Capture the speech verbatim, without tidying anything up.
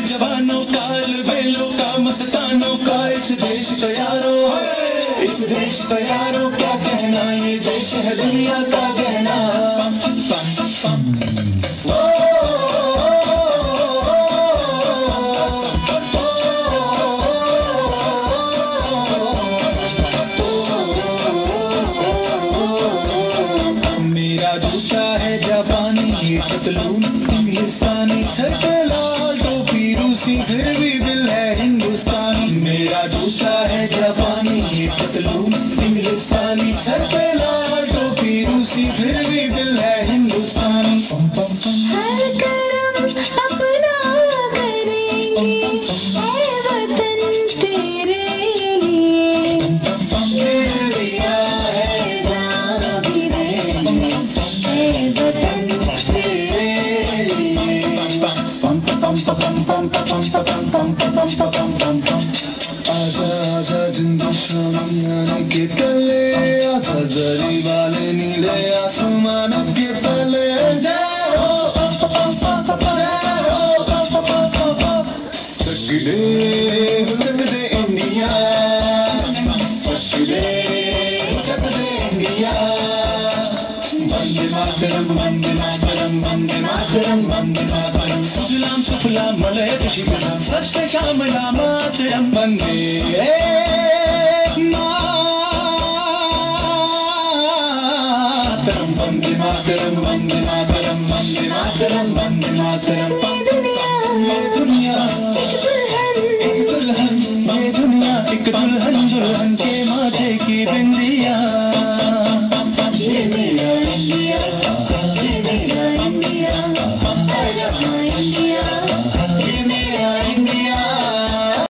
जवानों का, बेलों का, मस्तानों का इस देश का यारो, इस देश का यारो क्या कहना, ये देश है दुनिया का गहना। मेरा जूता है जापानी, पतलून इंग्लिस्तानी, सर पे लाल टोपी रूसी, फिर भी दिल है हिंदुस्तानी। मेरा जूता है जापानी, पतलून इंग्लिस्तानी, सर पे लाल टोपी रूसी, फिर भी दिल है हिंदुस्तानी। पम पम पम हर कर्म अपना करेंगे, ऐ वतन तेरे लिए, दिल दिया है जान भी देंगे, ऐ वतन तेरे लिए। पम पम पम पम पम पम पम पम पम पम पम। आजा आजा जिंदू शामी आने के तले, आजा जरी वाले नीले आसमान के तले, जाओ चक दे चक दे इंडिया, चक दे चक दे इंडिया। वंदे मातरम वंदे मातरम वंदे मातरम वंदे मातरम, सुजलाम सुफलाम मलयज शिवलाम, सस्य श्यामलाम मातरम वंदे मातरम, वंदे मातरम वंदे मातरम वंदे मातरम वंदे मातरम। ये दुनिया, ये दुनिया एक दुल्हन, एक दुल्हन, ये दुनिया एक दुल्हन, दुल्हन के माथे की बिंदी।